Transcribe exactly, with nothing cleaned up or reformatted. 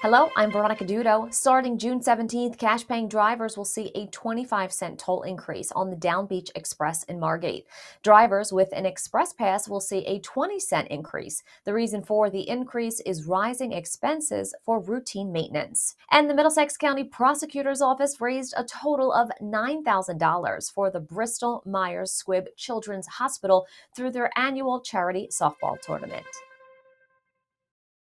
Hello, I'm Veronica Dudo. Starting June seventeenth, cash-paying drivers will see a twenty-five cent toll increase on the Down Beach Express in Margate. Drivers with an express pass will see a twenty cent increase. The reason for the increase is rising expenses for routine maintenance. And the Middlesex County Prosecutor's Office raised a total of nine thousand dollars for the Bristol Myers Squibb Children's Hospital through their annual charity softball tournament.